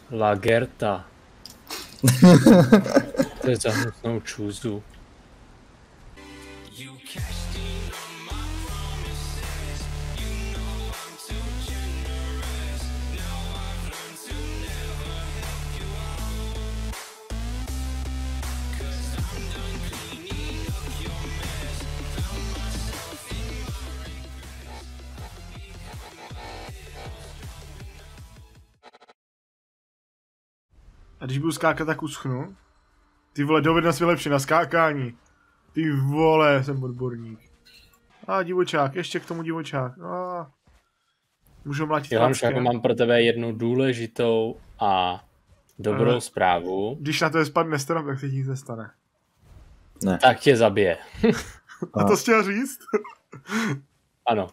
Lagerta. To je za hnusnou čůzu. A když budu skákat, tak uschnu. Ty vole, dovednost vylepší na skákání. Ty vole, jsem odborník. A divočák, ještě k tomu divočák. A můžu mlátit. Johanšáku, mám pro tebe jednu důležitou a dobrou zprávu. Když na to spadne strom, tak se ti nic nestane. Ne. Tak tě zabije. A to jsi chtěl říct? Ano.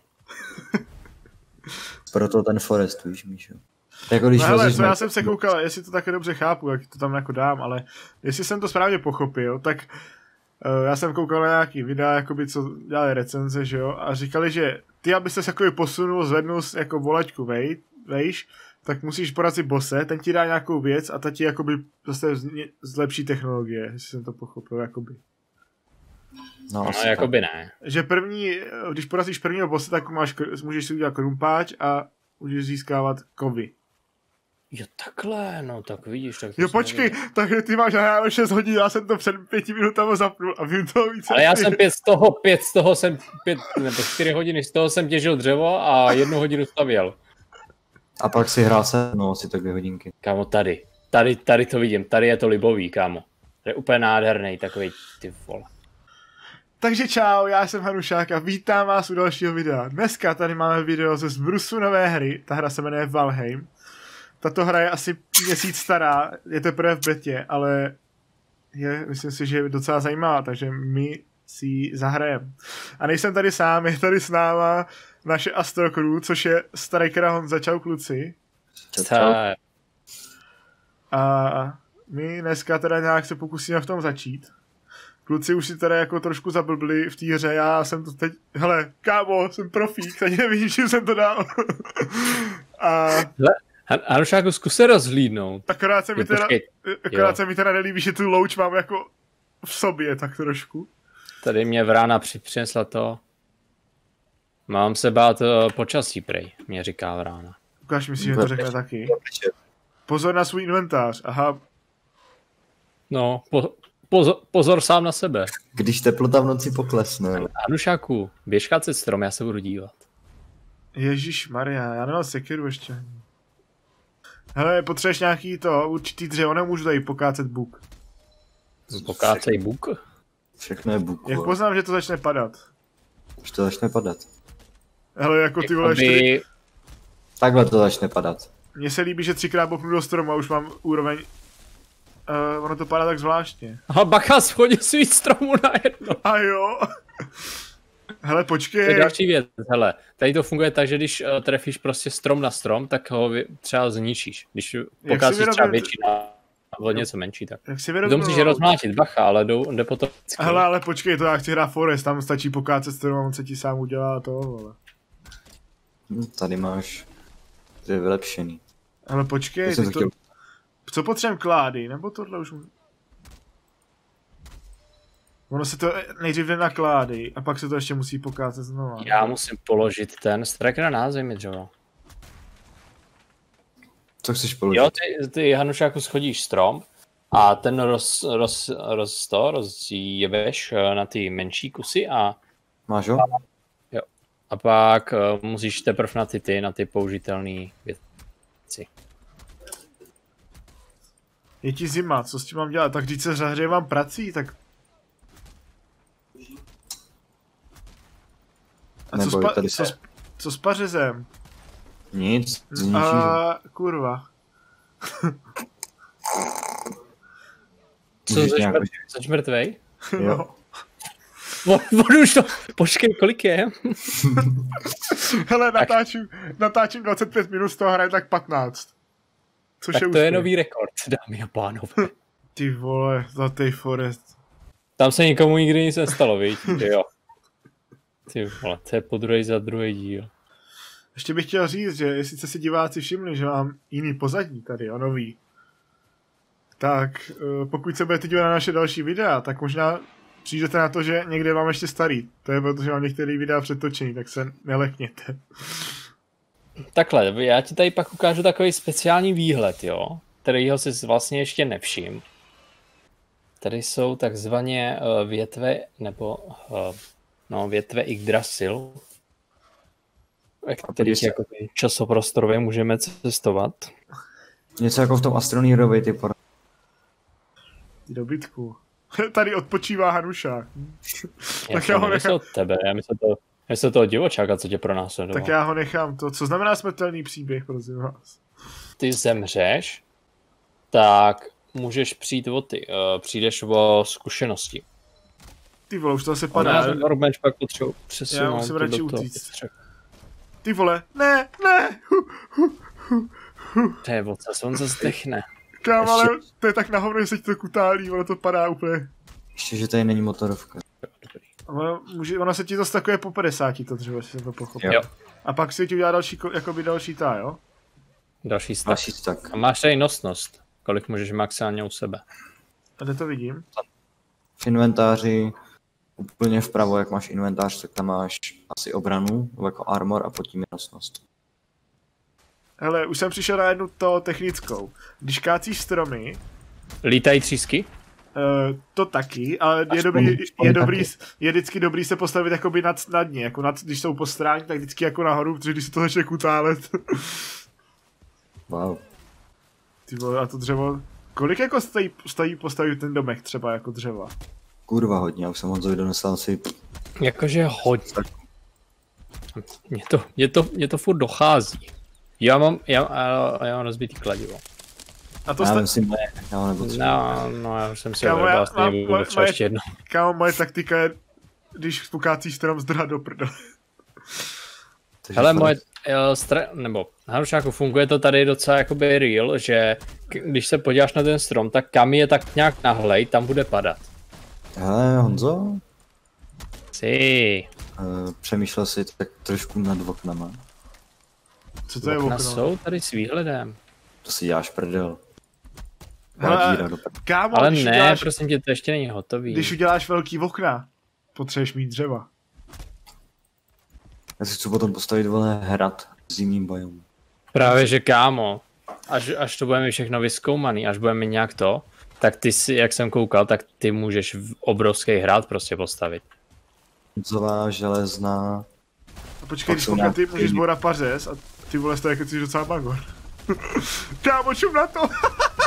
Proto ten forest, víš, Míšo. Jako když no hele, co já jsem se koukal, jestli to také dobře chápu, jak to tam jako dám, ale jestli jsem to správně pochopil, tak já jsem koukal na nějaký videa, jakoby, co dělali recenze, že jo, a říkali, že ty, abyste se jakoby posunul, zvednul jako volačku, vejš, tak musíš porazit bose, ten ti dá nějakou věc a ta ti jakoby zase zlepší technologie, jestli jsem to pochopil, jakoby. No jakoby ne. Že první, když porazíš prvního bose, tak můžeš si udělat krumpáč a můžeš získávat kovy. Jo takhle, no tak vidíš. Tak jo počkej, takže ty máš nahráno 6 hodin, já jsem to před 5 minutami zapnul a vím toho více. Ale já jsem 4 hodiny z toho jsem těžil dřevo a 1 hodinu stavěl. A pak si hrál se, no asi tak 2 hodinky. Kámo, tady to vidím, tady je to libový, kámo. To je úplně nádherný takový, ty vole. Takže čau, já jsem Hanušák a vítám vás u dalšího videa. Dneska tady máme video ze zbrusu nové hry, ta hra se jmenuje Valheim. Tato hra je asi měsíc stará, je teprve v betě, ale myslím si, že je docela zajímavá, takže my si ji zahrajeme. A nejsem tady sám, je tady s náma naše Astro Crew, což je Striker a Honza, čau kluci. Čau. A my dneska teda nějak se pokusíme v tom začít. Kluci už si teda jako trošku zablbli v té hře, já jsem to teď, hele, kámo, jsem profík, ani nevím, čím jsem to dal. A... Hanušáku, zkus se rozhlídnout. Akorát se mi teda nelíbí, že tu louč mám jako v sobě tak trošku. Tady mě Vrána přinesla to. Mám se bát počasí, prej, mě říká Vrána. Ukáž mi si, že to řekne taky. Pozor na svůj inventář, aha. No, pozor sám na sebe. Když teplota v noci poklesne. Hanušáku, běž kácet strom, já se budu dívat. Ježišmarja, já nemám sekiru ještě. Hele, potřebuješ nějaký to určitý dřevo, nemůžu tady pokácet buk. Pokácej buk? Všechno je buk. Jak poznám, že to začne padat? Už to začne padat. Hele, jako ty vole 4... Takhle to začne padat. Mně se líbí, že 3krát boknu do stromu a už mám úroveň... ono to padá tak zvláštně. Aha, bacha, schodil si víc stromů najednou. A jo. Hele, počkej. To je další věc, hele. Tady to funguje tak, že když trefíš prostě strom na strom, tak ho třeba zničíš. Když pokázíš třeba větší nebo něco menší, tak. To musíš rozmlátit, bacha, ale jde potom. Hele, ale počkej, to já chci hrát Forest, tam stačí pokácet strom a on se ti sám udělá to, vole. Tady máš, to je vylepšený. Ale počkej, co potřebujeme klády, nebo tohle už... Ono se to nejdřív jde na klády a pak se to ještě musí pokácet znovu. Já musím položit ten Striker na zemi, dřevo. Co chceš položit? Jo, ty Hanušáku schodíš strom a ten rozjebeš na ty menší kusy a... Máš ho? Jo. A pak musíš teprve na ty použitelné věci. Je ti zima, co s tím mám dělat? Tak když se zahřívám prací, tak... A co s pařezem? Nic, kurva. Co, jsi mrtvej? Jo. Vodu už to, počkej, kolik je? Hele, natáčím 25 minut, z toho hraje tak 15. Což tak je to je nový rekord, dámy a pánové. Ty vole, Zlatý Forest. Tam se nikomu nikdy nic nestalo, víš? Jo. Ty vole, to je podruhej za druhý díl. Ještě bych chtěl říct, že jestli jste si diváci všimli, že mám jiný pozadí tady, nový. Tak, pokud se budete dívat na naše další videa, tak možná přijdete na to, že někde mám ještě starý. To je proto, že mám některé videa přetočený, tak se nelekněte. Takhle, já ti tady pak ukážu takový speciální výhled, jo, kterýho si vlastně ještě nevšim. Tady jsou takzvaně větve, nebo větve Yggdrasil, ve kterých jako časoprostorově můžeme cestovat. Něco jako v tom Astroneerovi, ty Dobytku. Tady odpočívá Hanušák. Tak já ho nechám. Od tebe, já myslím toho divočáka, co tě pronásledoval. Tak já ho nechám. To, co znamená smrtelný příběh, prosím vás? Ty zemřeš, tak můžeš přijít o ty. Přijdeš o zkušenosti. Ty vole, už to se padá. Rubenč pak potřebuji přesunout. Já musím radši utíct. Ty vole, ne. To je vocas, on zase dechne. Kámo, ale to je tak na hovno, že se ti to kutálí, ono to padá úplně. Ještě, že tady není motorovka. Ono se ti to stakuje po 50, to dřevo, jestli jsem to pochopil. Jo. A pak si ti udělá další tá, jo? Další stak. A máš tady nosnost. Kolik můžeš maximálně u sebe? A kde to vidím? V inventáři, úplně vpravo, jak máš inventář, tak tam máš asi obranu, jako armor a pod tím je nosnost. Hele, už jsem přišel na jednu to technickou. Když kácíš stromy... Lítají třísky? To taky, ale je vždycky dobrý se postavit jakoby nad ně, jako když jsou po stráně, tak vždycky jako nahoru, protože když se to začne kutálet. Wow. Ty vole, a to dřevo, kolik jako stojí postavit ten domek třeba jako dřeva? Kurva hodně, já už jsem Honzovi donesl asi... Jakože hodně. Mně to furt dochází. Já mám rozbitý kladivo. A to já ho nepotřebuji. Já už jsem si obrval, nebudu třeba ještě jedno. Kámo, moje taktika je, když pokácíš strom zdrhat do prdele. Hele, nebo Hanušáku, funguje to tady docela jakoby real, že když se podíváš na ten strom, tak kam je tak nějak nahlej, tam bude padat. Hele, Honzo? Přemýšlel si tak trošku nad oknama. Co to je okna okno? Jsou tady s výhledem. To si děláš prdel. Kámo, ale ne, prosím tě, to ještě není hotový. Když uděláš velký okna, potřebuješ mít dřeva. Já si chci potom postavit hrad s zimním bajom. Právě že kámo, až to budeme všechno vyzkoumaný, až budeme nějak to, tak ty si, jak jsem koukal, tak ty můžeš obrovský hrad prostě postavit. Zová železná. A počkej, když ty můžeš zbourat pařez a ty vole to jako jsi docela magor. Kámo, čum na to!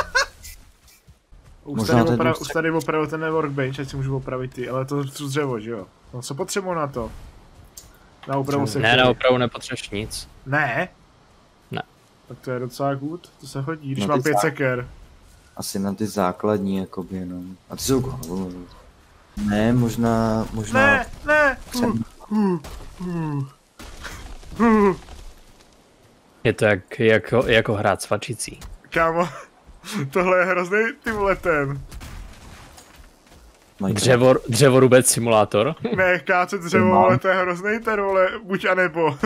Už tady opravil ten workbench, ať si můžu opravit ty, ale to je dřevo, že jo? No co potřebuji na to? Na opravu se ne, na opravu nepotřebuješ nic. Ne? Ne. Tak to je docela good, to se hodí, když mám 5 seker. Asi na ty základní, jakoby, no. A ty jsou... Ne, možná... Ne! Je to jako hrát svačicí. Kámo, tohle je hrozný, ty vole ten. Dřevorubec simulátor? Ne, kácet dřevo, ale to je hrozný ten, vole, buď a nebo.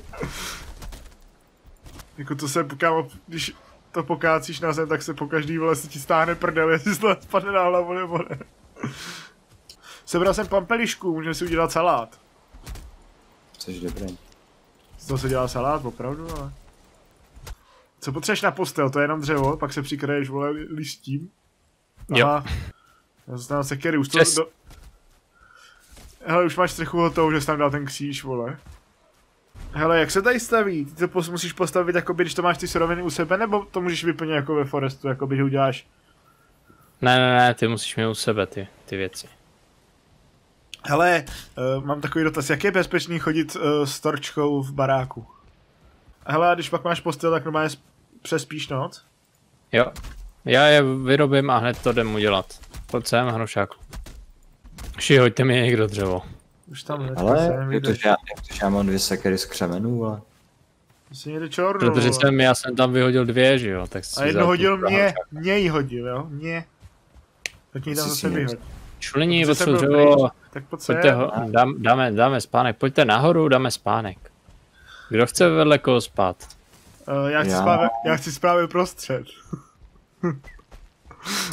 Jako to se, kámo, když to pokácíš na zem, tak se po každý, vole, se ti stáhne prdel, jestli to spadne na hlavu nebo ne. Sebral jsem pampelišku, můžeme si udělat salát. Což dobrý. Z toho se dělá salát, opravdu, ale... Co potřebuješ na postel, to je jenom dřevo, pak se přikraješ, vole, listím. Aha. Já jsem tam sekery, už to... Hele, už máš střechu hotovou, že jsi tam dal ten kříž, vole. Hele, jak se tady staví? Ty to musíš postavit, jakoby, když to máš ty suroviny u sebe, nebo to můžeš vyplnit jako ve forestu, jakoby, že uděláš... Ne, ty musíš mít u sebe ty věci. Hele, mám takový dotaz, jak je bezpečný chodit s torčkou v baráku? Hele, a když pak máš postel, tak normálně přespíš noc? Jo, já je vyrobím a hned to jdem udělat. Pojď sem, Hanušáku. Hoďte mi někdo dřevo. Už tam hned. Ale, jak to, že já mám 2 sekery z křemenů, ale... To si někde čornu, protože já jsem tam vyhodil 2, že jo, tak si a jedno hodil mě jí hodil, jo, mě. Tak mě tam zase vyhodil. Šulení, potřebuji dřevo, tak pojďte dáme spánek, pojďte nahoru, dáme spánek. Kdo chce vedle koho spát? Já chci spát prostřed.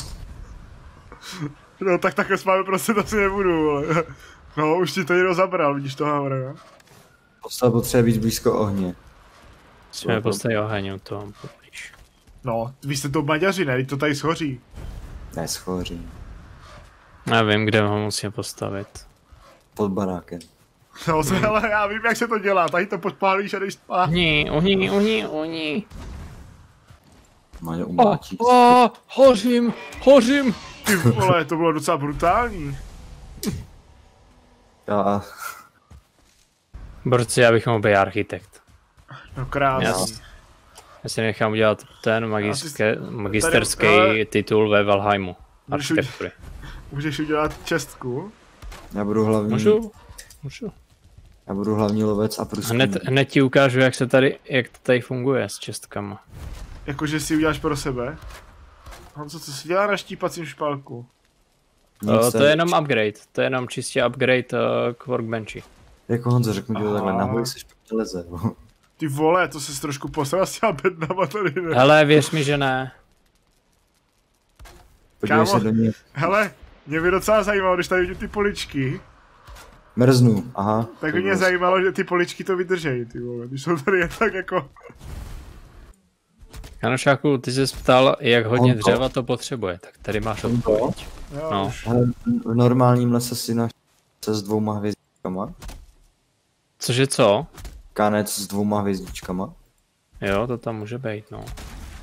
No tak takhle spávat prostě to si nebudu, vole. No, už ti to někdo zabral, vidíš to havra, jo? Postava potřebuje být blízko ohně. Musíme postavit oheň u toho. No, vy jste to Maďaři, ne? To tady schoří. Ne, schoří. Já vím, kde ho musíme postavit. Pod barákem. No, ale já vím, jak se to dělá, tady to podpálíš a jdeš spát. Oni. Maňo umláčí. Hořím. Ty vole, to bylo docela brutální. Já... Borci, já bych mohl být architekt. No krásný. Já si nechám udělat ten magisterský titul ve Valheimu. Architektury. Můžeš udělat čestku? Já budu hlavní... Můžu. Já budu hlavní lovec a průzkumník. Hned ti ukážu, jak to tady funguje s čestkama. Jakože si uděláš pro sebe? Honzo, co si dělá na štípacím špalku? To je jenom upgrade, to je jenom čistě upgrade k workbenchi. Jako Honzo, řeknu ti to takhle, nahoře se špatně leze. Ty vole, to jsi trošku posral s těma bednama tady, ne? Hele, věř mi, že ne. Podívej se do ní. Hele, mě by docela zajímalo, když tady vidím ty poličky. Mrznu, aha. Tak by mě zajímalo, že ty poličky to vydržejí, ty vole, když jsou tady jen tak jako... Kanošáku, ty jsi ptal, jak hodně dřeva to potřebuje, tak tady máš odpověď. No. V normálním lese si našel se s 2 hvězdičkama. Cože co? Kanec s 2 hvězdičkama. Jo, to tam může být, no.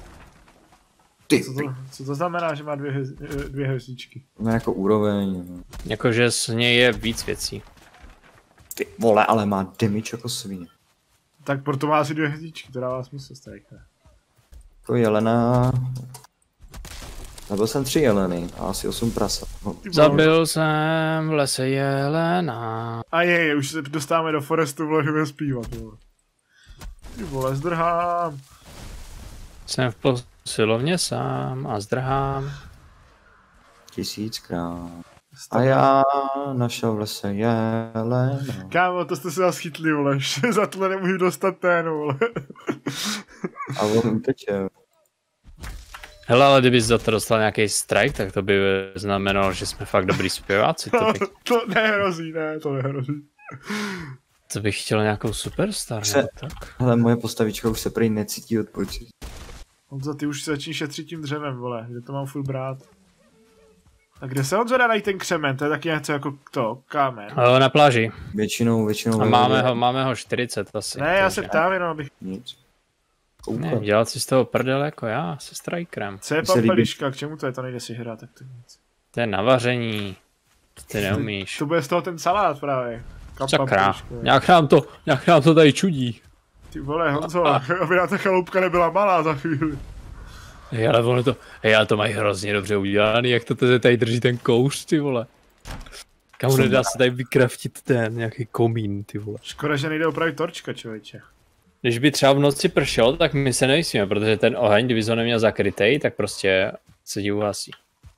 Co to znamená, že má 2 hvězdičky? No jako úroveň. No. Jakože z něj je víc věcí. Ty vole, ale má damage jako svině. Tak proto má asi 2 hvězdičky, to dává smysl, strajkne. Jako jelena... Zabil jsem 3 jeleny a asi 8 prasat. No. Zabil jsem v lese jelena. A už se dostáváme do forestu, vole, že budeme zpívat, vole. Ty vole, zdrhám. Jsem v posilovně sám a zdrhám. 1000krát. A já našel v lese jelena. Kámo, to jste se zase chytli, vole, za tohle nemůžu dostat ten, vole. A on uteče. Hele, ale kdybys za to dostal nějaký strike, tak to by znamenalo, že jsme fakt dobrý zpěváci. To nehrozí, ne, to nehrozí. To bych chtěl nějakou superstar, tak. Hele, moje postavička už se prý necítí odpočít. Honzo, ty už začíš šetřit tím dřevem, vole, kde to mám furt brát? A kde se Honzo dají ten křemen, to je taky něco jako to, kámen. Na pláži. Většinou. A máme ho 40 asi. Ne, já se ptám jenom, abych... Nic. Ne, dělat si z toho prdel jako já, se strikerem. Co je pampeliška, k čemu to je, to nejde si hrát, tak to nic. To je na vaření. Ty neumíš. To bude z toho ten salát právě. Sakra, nějak nám to tady čudí. Ty vole, Honzo, aby ta chaloupka nebyla malá za chvíli. Ale to mají hrozně dobře udělaný, jak to tady drží ten kouř, ty vole. Kamu nedá se tady vykraftit ten nějaký komín, ty vole. Škoda, že nejde opravit torčka, člověče. Když by třeba v noci pršelo, tak my se nejsme, protože ten oheň, kdyby ho neměl zakrytej, tak prostě se ti uhasí.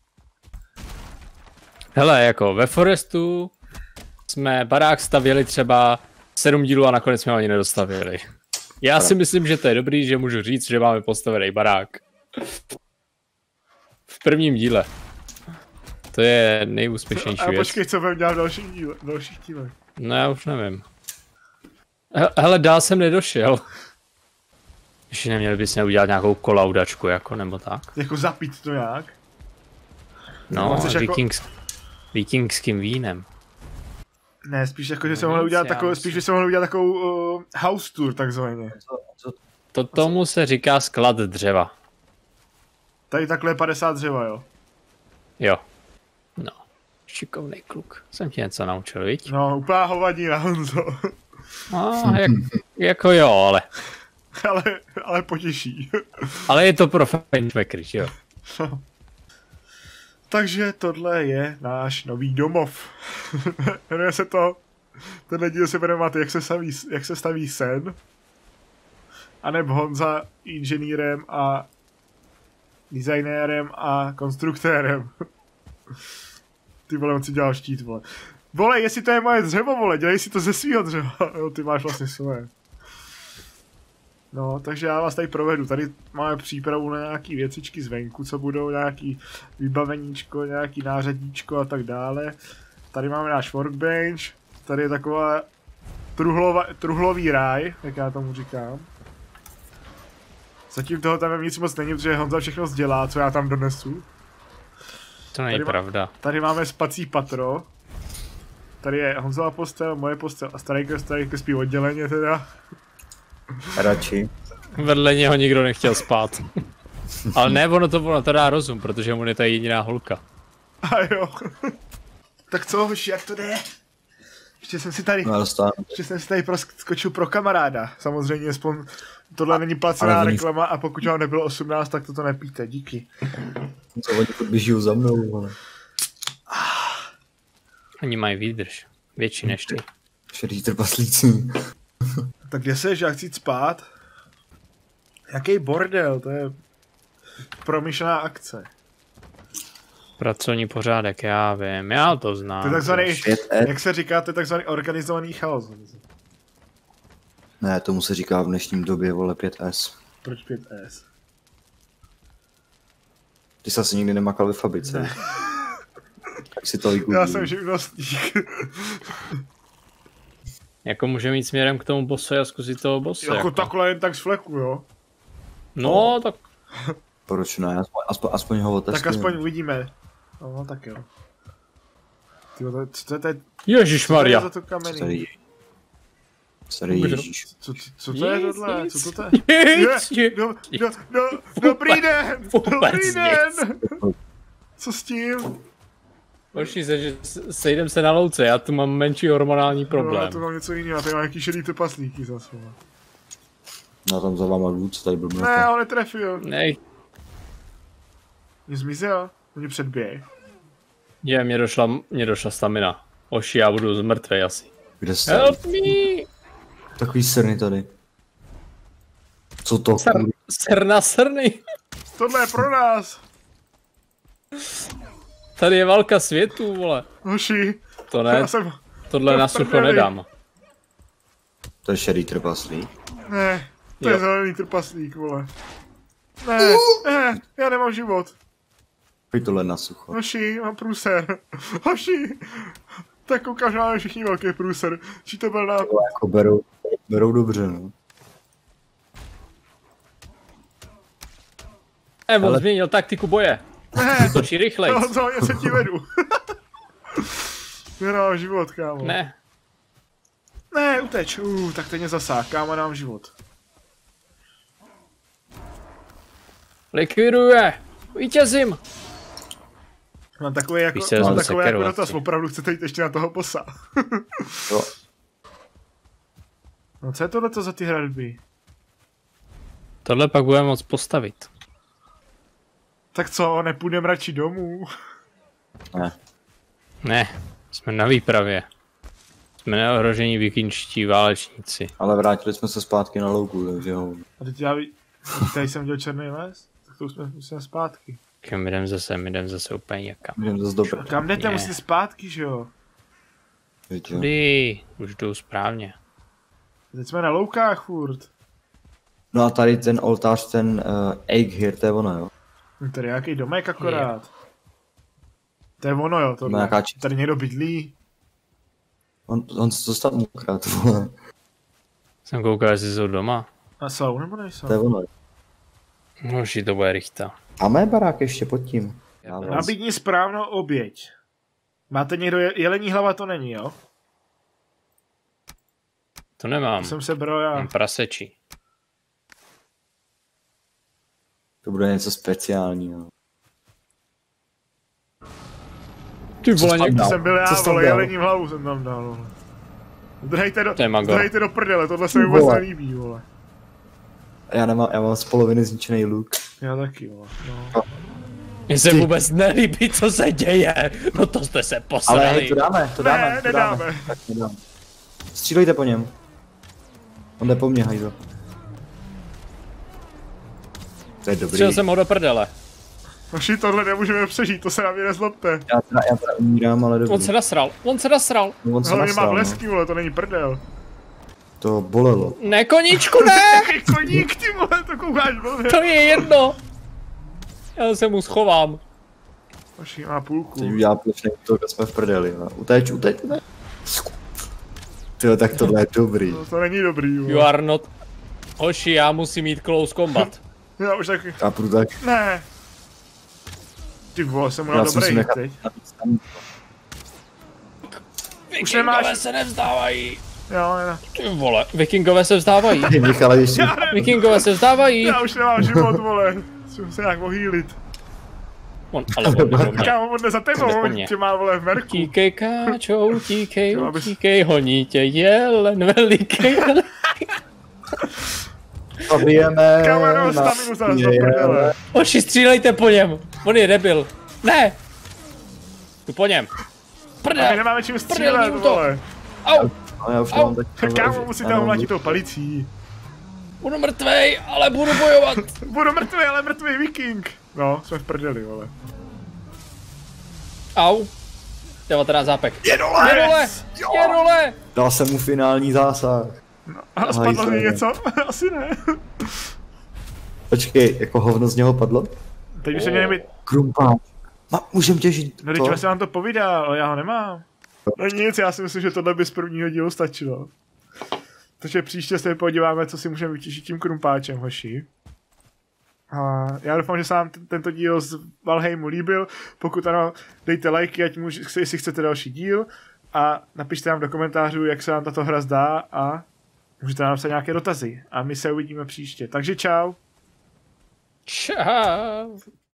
Hele, jako ve Forestu jsme barák stavěli třeba 7 dílů a nakonec jsme ho ani nedostavili. Já si myslím, že to je dobrý, že můžu říct, že máme postavený barák. V prvním díle. To je nejúspěšnější věc. Počkej, co budeme dělat v dalších dílech? No já už nevím. Hele, dál jsem nedošel. Ještě neměli bychom udělat nějakou kolaudačku, jako, nebo tak. Jako zapít to nějak? No, vikingským vínem. Ne, spíš jako, že se mohli udělat takovou, house tour, takzvaně. To tomu se říká sklad dřeva. Tady takhle je 50 dřeva, jo? Jo. No, šikovnej kluk. Jsem ti něco naučil, viď? No, úplná hovadina, Honzo. No, jako jo, ale... ale potěší. Ale je to pro fančmekry, jo? No. Takže tohle je náš nový domov. Jmenuje se to... Tenhle díl se jmenuje, jak se staví sen. A nebo Honza inženýrem a designérem a konstruktérem. Ty vole, on si dělal štít, vole. Vole, jestli to je moje dřevo, vole, dělej si to ze svýho dřeva. Jo, ty máš vlastně své. No, takže já vás tady provedu. Tady máme přípravu na nějaký věcičky zvenku, co budou, nějaký vybaveníčko, nějaký nářadíčko a tak dále. Tady máme náš workbench, tady je taková truhlový ráj, jak já tomu říkám. Zatím toho tam nic moc není, protože Honza všechno dělá, co já tam donesu. To není pravda. Tady máme spací patro. Tady je Honzova postel, moje postel a Starejka spí odděleně teda. Radši. Vedle něho nikdo nechtěl spát. Ale ne, ono to dá rozum, protože mu je ta jediná holka. A jo. Tak co, hoši, jak to jde? Ještě jsem si tady skočil pro kamaráda. Samozřejmě, aspoň tohle není placená reklama a pokud vám nebylo 18, tak toto nepíte, díky. Co oni běží za mnou, ale... Oni mají výdrž. Větší než ty. Šedý trpaslíci. Tak kde seš, já chci jít spát? Jaký bordel, to je promyšlená akce. Pracovní pořádek, já vím, já to znám. To je takzvaný, jak se říká, to je takzvaný organizovaný chaos. Ne, tomu se říká v dnešním době, vole, 5S. Proč 5S? Ty jsi asi nikdy nemakal ve fabrice. Ne. Tak si to vygooglí. Já jsem živnostník. Jako můžeme jít směrem k tomu bosse a zkusit toho bosse. Jako takhle jen tak z fleku, jo? No, tak... Proč ne? Aspoň ho otestujeme. Tak aspoň uvidíme. No, tak jo. Tyjo, co to je teď? Ježišmarja. Co to je za to kameny? Starý Ježíš. Co to je tohle? Co to je? Dobrý den! Dobrý den! Co s tím? Hoši se, že sejdem se na louce, já tu mám menší hormonální problém. No, já tu mám něco jiného, já tady mám nějaký šedý trpaslíky zase. No tam za váma jdu, co tady blbnete. Ne, on netrefil. Nej. Mě zmizel, mě předběh. Je, mě došla stamina. Hoši, já budu zmrtvej asi. Kde jste? Help me! Takový srny tady. Co to? Srny. Tohle je pro nás. Tady je válka světů, vole. Hoši. To ne, tohle na sucho nedám. To je šedý trpaslík. Ne, to je zelený trpaslík, vole. Ne, já nemám život. Pojď tohle na sucho. Hoši, mám průser. Hoši. Tak ukáž, máme všichni velký průser. Či to byl nápad? Jako berou dobře, no. On změnil taktiku boje. Točí rychlej. No, já se ti vedu. Já mám život, kámo. Ne. Ne, uteč. Tak teď mě zasák, kámo, nám život. Likviduje. Vítězím. Mám takový jako, dotaz, opravdu chcete jít ještě na toho bossa. Jo. No co je tohleto za ty hradby? Tohle pak budeme moct postavit. Tak co, nepůjdeme radši domů? Ne, jsme na výpravě. Jsme neohrožení vikingští válečníci. Ale vrátili jsme se zpátky na louku, takže jo. A teď tady jsem dělal černý les? Tak to jsme zpátky. Kam jdem zase úplně někam. Jdem zase dobré. Kam jdete, musíte zpátky, že jo? Tudy, už jdou správně. Teď jsme na loukách furt. No a tady ten oltář, ten Eighir, to je ono, jo? Tady je nějaký domek akorát. To je ono, jo, tohle. Tady někdo bydlí. On se dostal mukrát, vole. Jsem koukal, jestli jsou doma. A jsou, nebo nejsou? To je ono. Noži, to bude rychta. A mé barák ještě pod tím. Nabídni správnou oběť. Máte někdo jelení hlava, to není, jo? To nemám. To jsem se bral já. Mám prasečí. To bude něco speciálního. Ty vole, někdo jsem byl já, vole, jelení hlavu jsem tam dal. Zdrhejte do prdele, tohle se mi vůbec nelíbí, vole. Já mám z poloviny zničený luk. Já taky, vole. No. Mně se vůbec nelíbí, co se děje. No to jste se posrali. Ale hej, to dáme. Nedáme. Tak nedám. Střílejte po něm. On jde po mně, hajzo. To je dobrý. Střel jsem ho do prdele. Hoši, tohle nemůžeme přežít, to se na mě nezlobte. Já teda umírám, ale dobrý. On se nasral. Hlavně mám lesky, vole, to není prdel. To bolelo. Ne, koníčku, ne! Jaký koník, ty vole, to koukáš, blbě. To je jedno. Já se mu schovám. Hoši, má půlku. Teď udělá plošný útok a jsme v prdeli. No. Uteč. Tyjo, tak tohle je dobrý. No, to není dobrý, vole. You are not... Hoši, já musím mít close combat. Já už taky. Já půjdu tak. Ne. Ty vole, jsem mu na dobrý hit teď. Už nemáš... Vikingové se nevzdávají. Jo. Ty vole, vikingové se vzdávají. Michale, ještě. Vikingové se vzdávají. Já už nemám život, vole. Musím se nějak ohýlit. Ale on jde do mě. Kámo, on jde za tebou, on tě má, vole, v merku. Utíkej, káčo, utíkej, honí tě jelen veliký. Zabijeme. Kámo, staminu zase do prdele. Oši, střílejte po něm. On je debil. Ne. Jdu po něm. A my nemáme čím střílet, vole. Au. No, já už nemám tak. Kámo, musíte ho mlátit tou palicí. Budu mrtvej, ale budu bojovat. Budu mrtvý, ale mrtvý viking. No, jsme v prdeli, vole. Au. 19 zápek. Je dole! Je dole! Dal jsem mu finální zásah. No, a spadlo mi něco? Asi ne. Počkej, jako hovno z něho padlo? Teď by se měli být... Krumpáč. Můžem těžit. No, teď se vám to povídá, ale já ho nemám. No nic, já si myslím, že tohle by z prvního dílu stačilo. Takže příště se podíváme, co si můžeme vytěžit tím krumpáčem, hoši. A já doufám, že se vám tento díl z Valheimu líbil. Pokud ano, dejte lajky, ať jestli chcete další díl. A napište nám do komentářů, jak se vám tato hra zdá a můžete nám napsat nějaké dotazy. A my se uvidíme příště. Takže čau. Čau.